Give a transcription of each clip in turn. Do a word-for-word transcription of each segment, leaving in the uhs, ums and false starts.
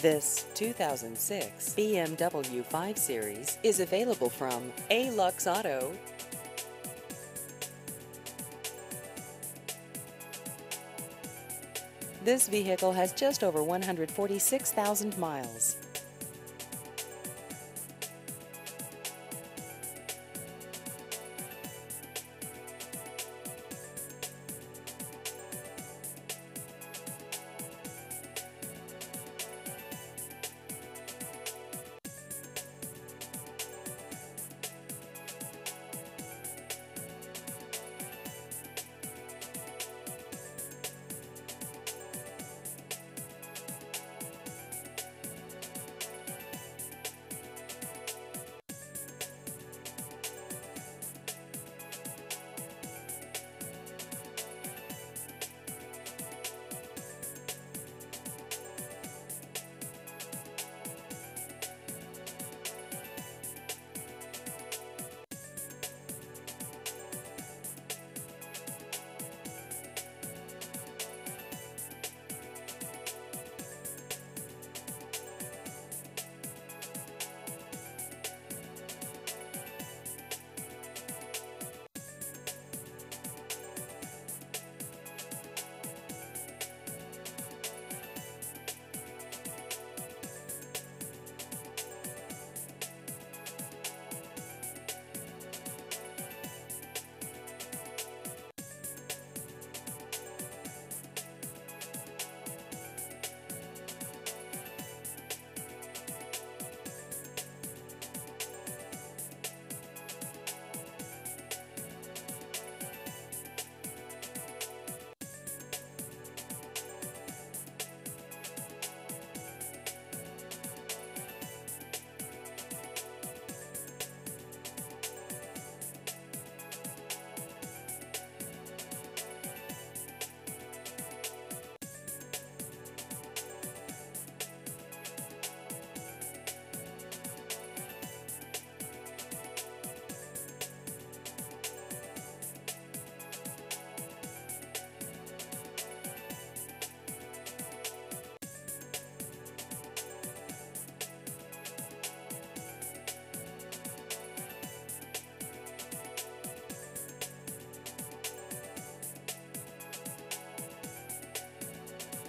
This two thousand six B M W five Series is available from A-Lux Auto. This vehicle has just over one hundred forty-six thousand miles.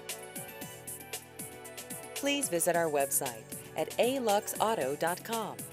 Please visit our website at a lux auto dot com.